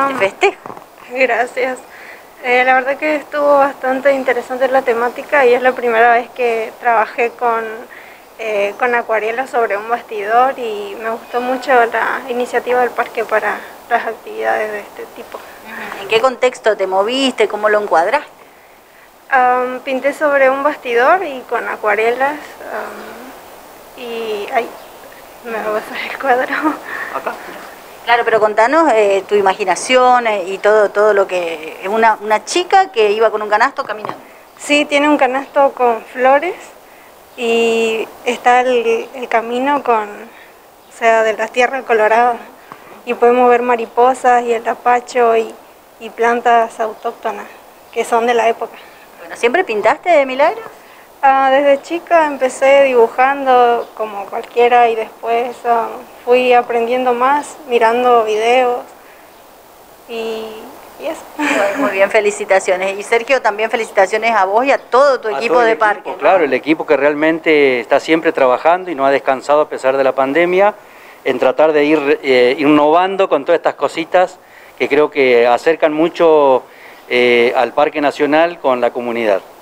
Te festejo. Gracias. La verdad que estuvo bastante interesante la temática y es la primera vez que trabajé con acuarelas sobre un bastidor y me gustó mucho la iniciativa del parque para las actividades de este tipo. ¿En qué contexto te moviste? ¿Cómo lo encuadraste? Pinté sobre un bastidor y con acuarelas y ahí me va a pasar el cuadro. Acá. Claro, pero contanos tu imaginación y todo lo que... Una chica que iba con un canasto caminando. Sí, tiene un canasto con flores y está el camino o sea, de la tierra colorada. Y podemos ver mariposas y el tapacho y plantas autóctonas que son de la época. Bueno, ¿siempre pintaste, Milagros? Desde chica empecé dibujando como cualquiera y después fui aprendiendo más, mirando videos y eso. Muy bien, felicitaciones. Y Sergio, también felicitaciones a vos y a todo tu equipo de parque, ¿no? Claro, el equipo que realmente está siempre trabajando y no ha descansado a pesar de la pandemia, en tratar de ir innovando con todas estas cositas que creo que acercan mucho al Parque Nacional con la comunidad.